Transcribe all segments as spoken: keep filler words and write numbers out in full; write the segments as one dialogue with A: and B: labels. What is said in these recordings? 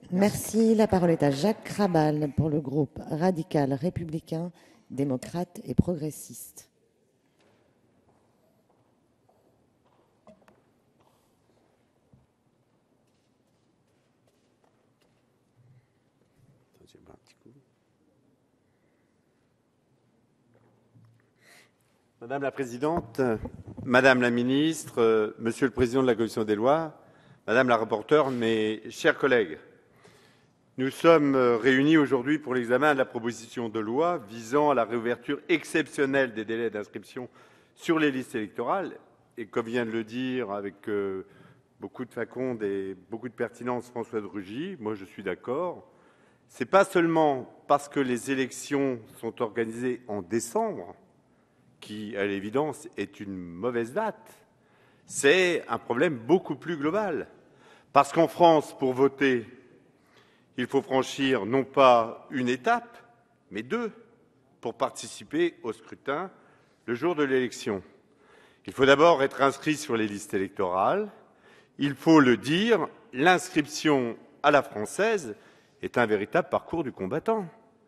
A: Merci. La parole est à Jacques Krabal pour le groupe radical républicain, démocrate et progressiste.
B: Madame la Présidente, Madame la Ministre, Monsieur le Président de la Commission des lois, Madame la rapporteure, mes chers collègues, nous sommes réunis aujourd'hui pour l'examen de la proposition de loi visant à la réouverture exceptionnelle des délais d'inscription sur les listes électorales. Et comme vient de le dire avec euh, beaucoup de faconde et beaucoup de pertinence Françoise Rugy, moi je suis d'accord. Ce n'est pas seulement parce que les élections sont organisées en décembre, qui, à l'évidence, est une mauvaise date, c'est un problème beaucoup plus global. Parce qu'en France, pour voter, il faut franchir non pas une étape, mais deux, pour participer au scrutin le jour de l'élection. Il faut d'abord être inscrit sur les listes électorales. Il faut le dire, l'inscription à la française est un véritable parcours du combattant.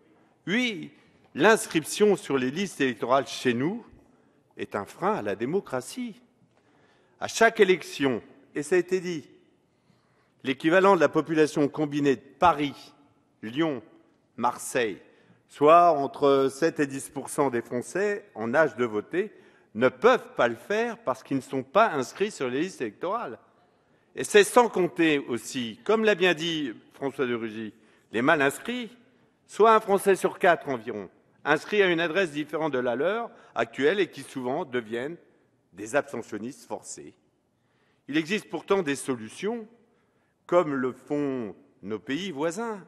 B: Oui, l'inscription sur les listes électorales chez nous est un frein à la démocratie. À chaque élection, et ça a été dit, l'équivalent de la population combinée de Paris, Lyon, Marseille, soit entre sept et dix pour cent des Français en âge de voter, ne peuvent pas le faire parce qu'ils ne sont pas inscrits sur les listes électorales. Et c'est sans compter aussi, comme l'a bien dit François de Rugy, les mal inscrits, soit un Français sur quatre environ, inscrits à une adresse différente de la leur actuelle et qui souvent deviennent des abstentionnistes forcés. Il existe pourtant des solutions, comme le font nos pays voisins.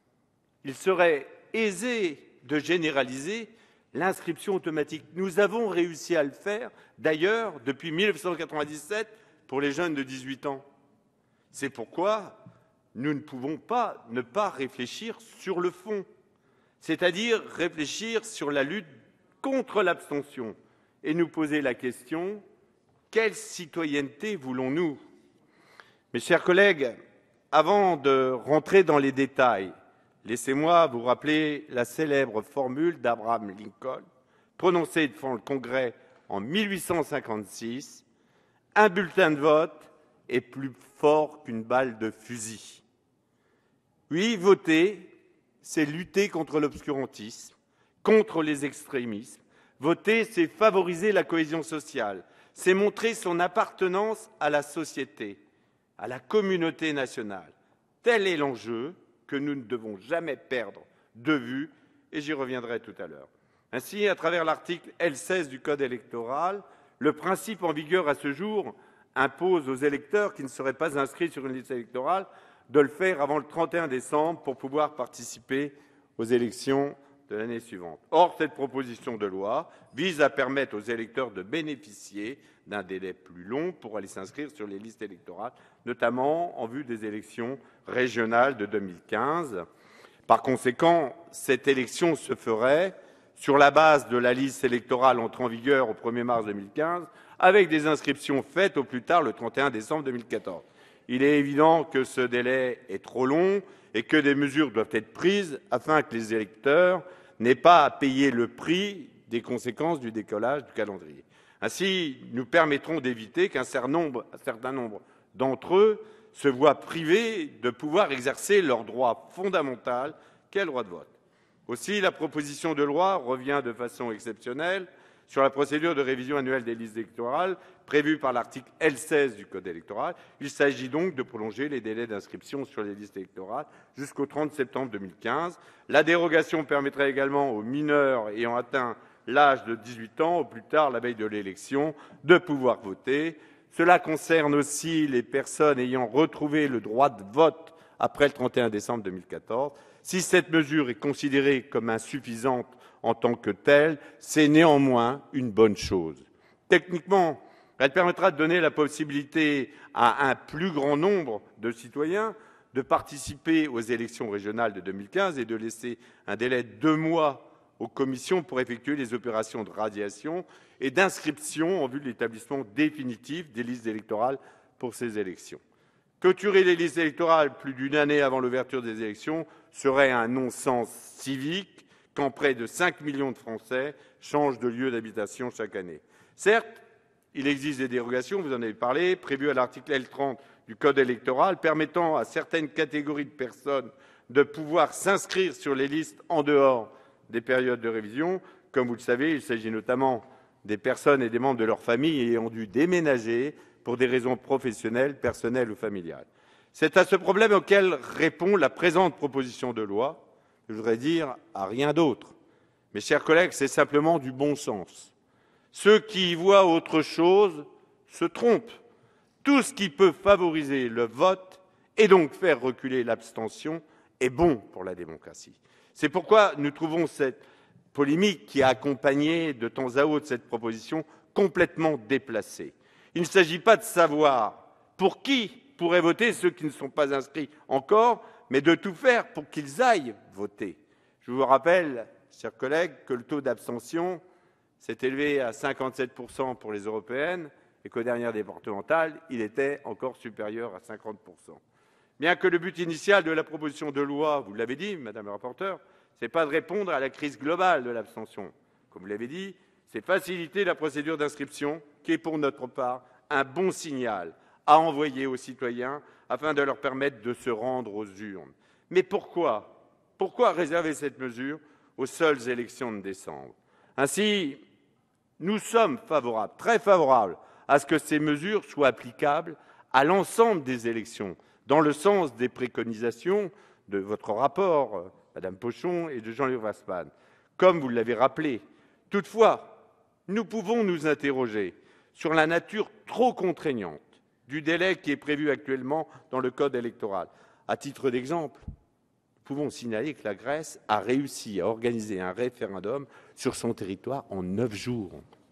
B: Il serait aisé de généraliser l'inscription automatique. Nous avons réussi à le faire, d'ailleurs, depuis mille neuf cent quatre-vingt-dix-sept, pour les jeunes de dix-huit ans. C'est pourquoi nous ne pouvons pas ne pas réfléchir sur le fond, c'est-à-dire réfléchir sur la lutte contre l'abstention et nous poser la question « quelle citoyenneté voulons-nous » Mes chers collègues, avant de rentrer dans les détails, laissez-moi vous rappeler la célèbre formule d'Abraham Lincoln, prononcée devant le Congrès en mille huit cent cinquante-six, « Un bulletin de vote est plus fort qu'une balle de fusil ». Oui, voter, c'est lutter contre l'obscurantisme, contre les extrémismes. Voter, c'est favoriser la cohésion sociale, c'est montrer son appartenance à la société, à la communauté nationale. Tel est l'enjeu que nous ne devons jamais perdre de vue, et j'y reviendrai tout à l'heure. Ainsi, à travers l'article L seize du Code électoral, le principe en vigueur à ce jour impose aux électeurs qui ne seraient pas inscrits sur une liste électorale de le faire avant le trente et un décembre pour pouvoir participer aux élections de l'année suivante. Or, cette proposition de loi vise à permettre aux électeurs de bénéficier d'un délai plus long pour aller s'inscrire sur les listes électorales, notamment en vue des élections régionales de deux mille quinze. Par conséquent, cette élection se ferait sur la base de la liste électorale entrée en vigueur au premier mars deux mille quinze, avec des inscriptions faites au plus tard le trente et un décembre deux mille quatorze. Il est évident que ce délai est trop long et que des mesures doivent être prises afin que les électeurs n'aient pas à payer le prix des conséquences du décollage du calendrier. Ainsi, nous permettrons d'éviter qu'un certain nombre, certain nombre d'entre eux se voient privés de pouvoir exercer leur droit fondamental qu'est le droit de vote. Aussi, la proposition de loi revient de façon exceptionnelle sur la procédure de révision annuelle des listes électorales prévue par l'article L seize du Code électoral. Il s'agit donc de prolonger les délais d'inscription sur les listes électorales jusqu'au trente septembre deux mille quinze. La dérogation permettrait également aux mineurs ayant atteint l'âge de dix-huit ans, au plus tard la veille de l'élection, de pouvoir voter. Cela concerne aussi les personnes ayant retrouvé le droit de vote après le trente et un décembre deux mille quatorze. Si cette mesure est considérée comme insuffisante en tant que telle, c'est néanmoins une bonne chose. Techniquement, elle permettra de donner la possibilité à un plus grand nombre de citoyens de participer aux élections régionales de deux mille quinze et de laisser un délai de deux mois aux commissions pour effectuer les opérations de radiation et d'inscription en vue de l'établissement définitif des listes électorales pour ces élections. Clôturer les listes électorales plus d'une année avant l'ouverture des élections serait un non-sens civique quand près de cinq millions de Français changent de lieu d'habitation chaque année. Certes, il existe des dérogations, vous en avez parlé, prévues à l'article L trente du Code électoral, permettant à certaines catégories de personnes de pouvoir s'inscrire sur les listes en dehors des périodes de révision. Comme vous le savez, il s'agit notamment des personnes et des membres de leur famille ayant dû déménager pour des raisons professionnelles, personnelles ou familiales. C'est à ce problème auquel répond la présente proposition de loi. Je voudrais dire à rien d'autre. Mes chers collègues, c'est simplement du bon sens. Ceux qui y voient autre chose se trompent. Tout ce qui peut favoriser le vote et donc faire reculer l'abstention est bon pour la démocratie. C'est pourquoi nous trouvons cette polémique qui a accompagné de temps à autre cette proposition complètement déplacée. Il ne s'agit pas de savoir pour qui pourraient voter ceux qui ne sont pas inscrits encore, mais de tout faire pour qu'ils aillent voter. Je vous rappelle, chers collègues, que le taux d'abstention s'est élevé à cinquante-sept pour cent pour les européennes et qu'aux dernières départementales, il était encore supérieur à cinquante pour cent. Bien que le but initial de la proposition de loi, vous l'avez dit, Madame la rapporteure, ce n'est pas de répondre à la crise globale de l'abstention. Comme vous l'avez dit, c'est faciliter la procédure d'inscription qui est pour notre part un bon signal à envoyer aux citoyens afin de leur permettre de se rendre aux urnes. Mais pourquoi Pourquoi réserver cette mesure aux seules élections de décembre? Ainsi, nous sommes favorables, très favorables, à ce que ces mesures soient applicables à l'ensemble des élections, dans le sens des préconisations de votre rapport, Madame Pochon, et de Jean-Luc Warsmann, comme vous l'avez rappelé. Toutefois, nous pouvons nous interroger sur la nature trop contraignante du délai qui est prévu actuellement dans le Code électoral. À titre d'exemple, nous pouvons signaler que la Grèce a réussi à organiser un référendum sur son territoire en neuf jours.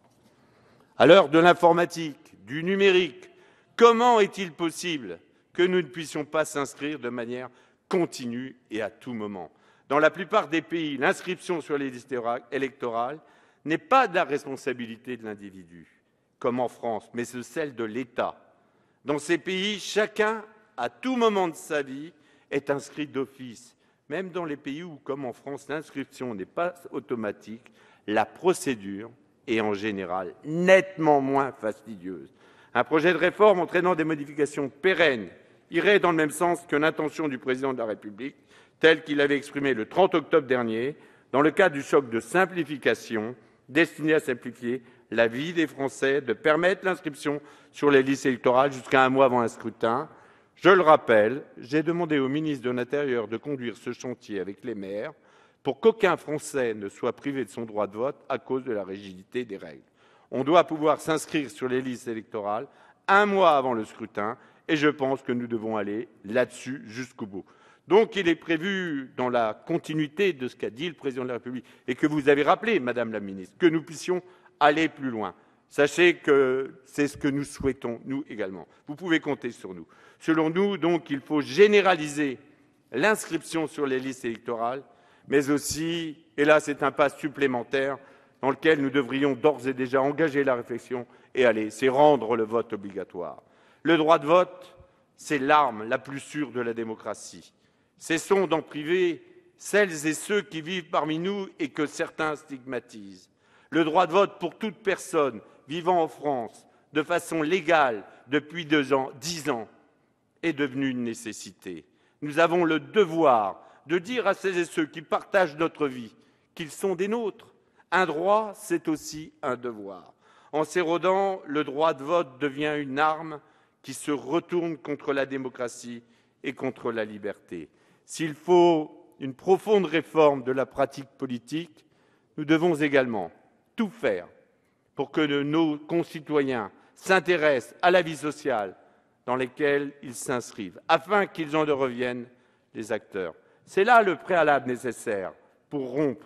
B: À l'heure de l'informatique, du numérique, comment est-il possible que nous ne puissions pas s'inscrire de manière continue et à tout moment? Dans la plupart des pays, l'inscription sur les listes électorales n'est pas de la responsabilité de l'individu, comme en France, mais c'est celle de l'État. Dans ces pays, chacun, à tout moment de sa vie, est inscrit d'office. Même dans les pays où, comme en France, l'inscription n'est pas automatique, la procédure est en général nettement moins fastidieuse. Un projet de réforme entraînant des modifications pérennes irait dans le même sens que l'intention du président de la République, telle qu'il avait exprimée le trente octobre dernier, dans le cadre du choc de simplification destiné à simplifier la vie des Français, de permettre l'inscription sur les listes électorales jusqu'à un mois avant un scrutin. Je le rappelle, j'ai demandé au ministre de l'Intérieur de conduire ce chantier avec les maires pour qu'aucun Français ne soit privé de son droit de vote à cause de la rigidité des règles. On doit pouvoir s'inscrire sur les listes électorales un mois avant le scrutin et je pense que nous devons aller là-dessus jusqu'au bout. Donc il est prévu, dans la continuité de ce qu'a dit le président de la République et que vous avez rappelé, Madame la ministre, que nous puissions aller plus loin. Sachez que c'est ce que nous souhaitons, nous également. Vous pouvez compter sur nous. Selon nous, donc, il faut généraliser l'inscription sur les listes électorales, mais aussi, et là c'est un pas supplémentaire, dans lequel nous devrions d'ores et déjà engager la réflexion et aller, c'est rendre le vote obligatoire. Le droit de vote, c'est l'arme la plus sûre de la démocratie. Cessons d'en priver celles et ceux qui vivent parmi nous et que certains stigmatisent. Le droit de vote pour toute personne vivant en France de façon légale depuis deux ans, dix ans est devenu une nécessité. Nous avons le devoir de dire à celles et ceux qui partagent notre vie qu'ils sont des nôtres. Un droit, c'est aussi un devoir. En s'érodant, le droit de vote devient une arme qui se retourne contre la démocratie et contre la liberté. S'il faut une profonde réforme de la pratique politique, nous devons également tout faire pour que nos concitoyens s'intéressent à la vie sociale dans laquelle ils s'inscrivent, afin qu'ils en deviennent les acteurs. C'est là le préalable nécessaire pour rompre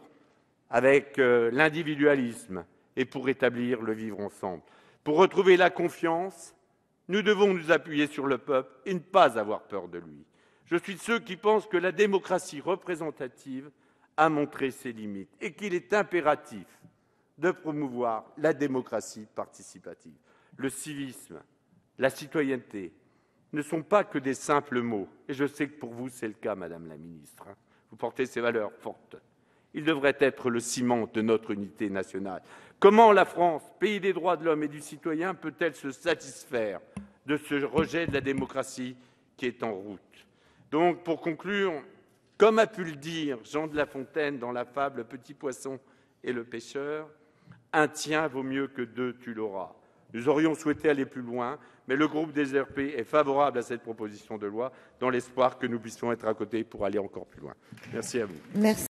B: avec euh, l'individualisme et pour rétablir le vivre ensemble. Pour retrouver la confiance, nous devons nous appuyer sur le peuple et ne pas avoir peur de lui. Je suis de ceux qui pensent que la démocratie représentative a montré ses limites et qu'il est impératif de promouvoir la démocratie participative. Le civisme, la citoyenneté ne sont pas que des simples mots. Et je sais que pour vous, c'est le cas, Madame la Ministre. Vous portez ces valeurs fortes. Ils devraient être le ciment de notre unité nationale. Comment la France, pays des droits de l'homme et du citoyen, peut-elle se satisfaire de ce rejet de la démocratie qui est en route? Donc, pour conclure, comme a pu le dire Jean de La Fontaine dans la fable « Le petit poisson et le pêcheur », un tien vaut mieux que deux, tu l'auras. Nous aurions souhaité aller plus loin, mais le groupe des R P est favorable à cette proposition de loi, dans l'espoir que nous puissions être à côté pour aller encore plus loin. Merci à vous.
A: Merci.